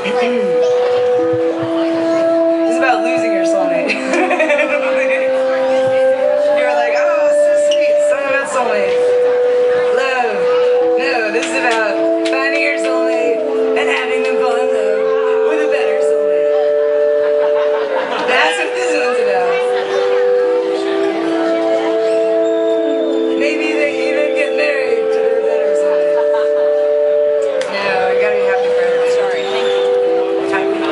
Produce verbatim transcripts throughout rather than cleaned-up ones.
It's about losing your soulmate. You're like, oh, so sweet, song about soulmate. Love. No, this is about finding your soulmate and having them fall in love with a better soulmate. That's what this one's about. Maybe they even get married to their better soulmate. No, you gotta be happy forever. Sorry, thank you. Time to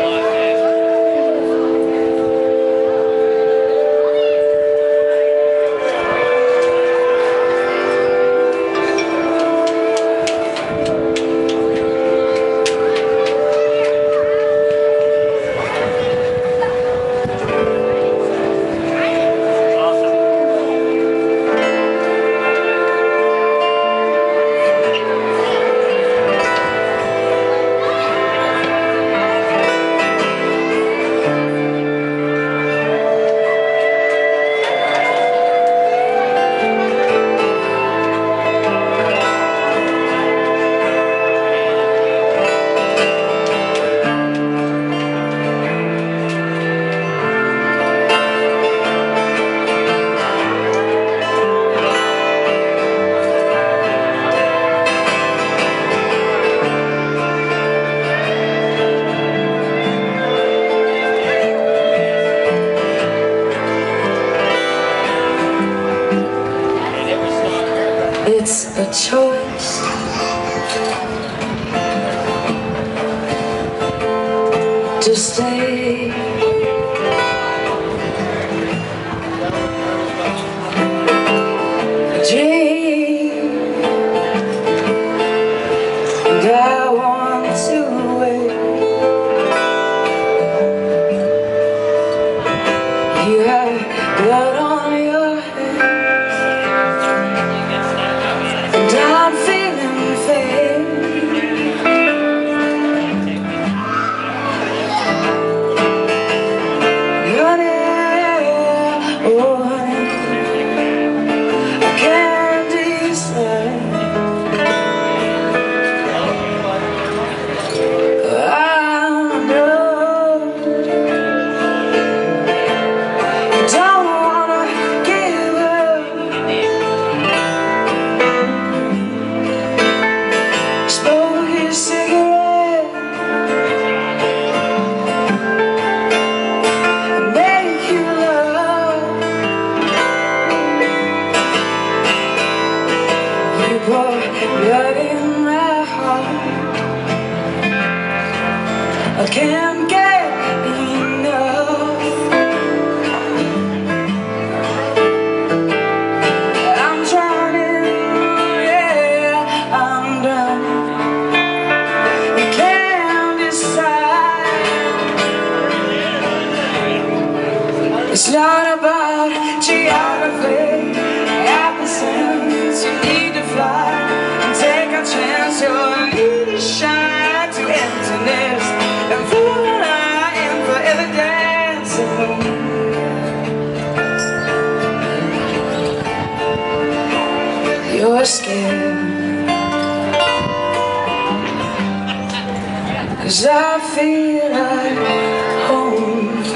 It's a choice to stay. A dream, and I want to wait. You have blood on your hands, and I'm feeling faint. Honey, oh honey, I can't decide. I know you don't wanna give up. Smoke his cigarette and make you love. You pour blood in my heart. I can't get enough. I'm drowning, yeah, I'm done. I can't decide. It's not about geography, absence. You need to fly and take a chance. You'll need to shine to emptiness and feel that I am forever dancing. You're scared, 'cause I feel like home.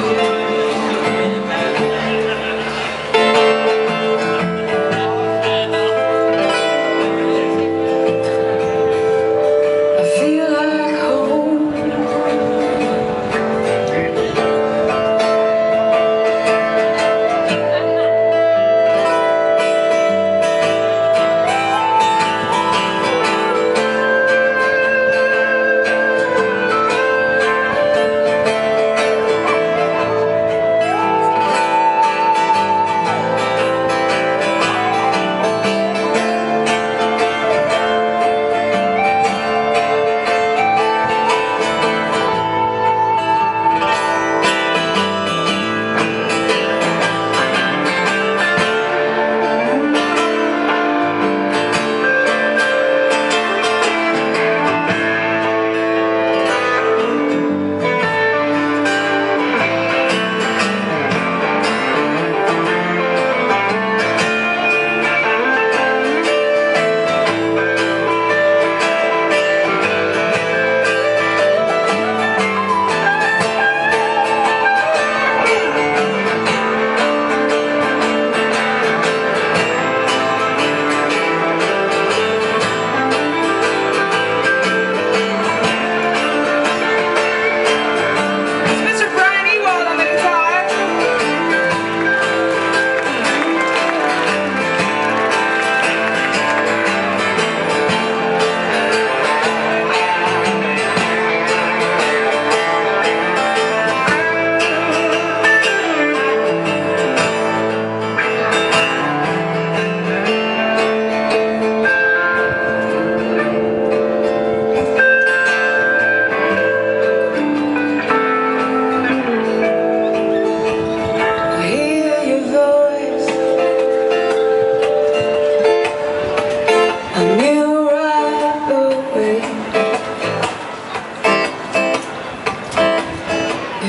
I feel like home.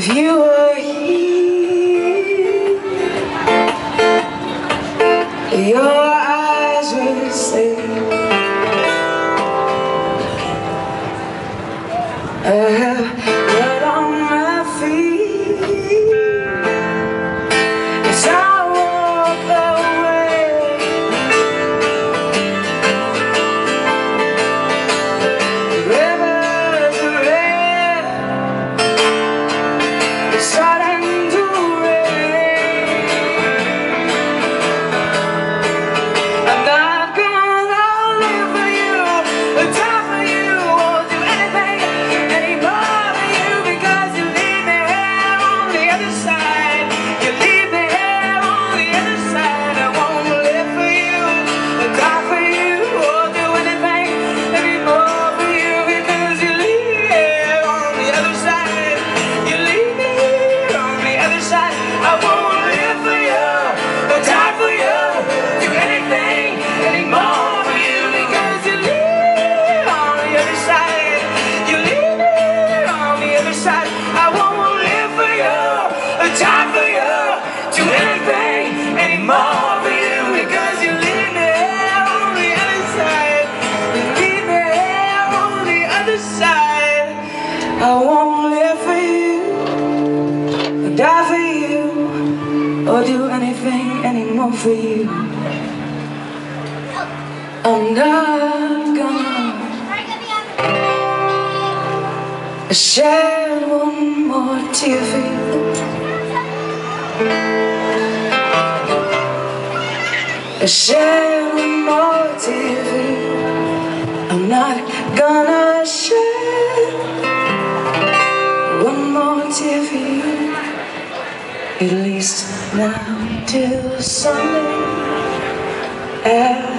If you were here, your eyes would say, I have blood on my feet as I walk away. The rivers are red, it's starting to rain. I'm not gonna live for you, die for you, or do anything anymore for you, because you leave me here on the other side. You leave me here on the other side. I won't live for you, die for you, or do anything anymore for you, because you leave me here on the other side. You leave me here on the other side. I won't live for you, die for you, do anything anymore for you, because you leave on the other side. You leave me on the other side. I won't live for you, die for you, do anything anymore for you, because you leave me on the other side. You leave me on the other side. I won't live for you, die for you, or do anything anymore for you. I'm not gonna shed one more tear for you. Shed one more tear for you. I'm not gonna shed one more tear for you, at least now till Sunday.